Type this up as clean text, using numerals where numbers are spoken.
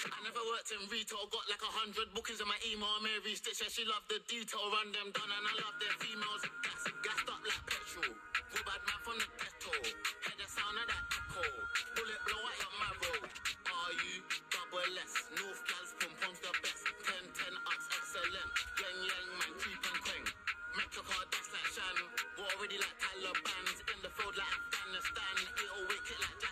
I never worked in retail, got like 100 bookings in my email. Mary Stitch, yeah, she loved the detail. Run them down and I love their females. Gassed up like petrol. Good bad man from the ghetto. Hear the sound of that echo. Bullet blow at your marrow. Are you double S? North gals, pum pum's the best. 10 ups, excellent. Yang man, creep and quang. Make your car dance like Shan. War already like Taliban's. In the field like Afghanistan. 808 kick like Jack.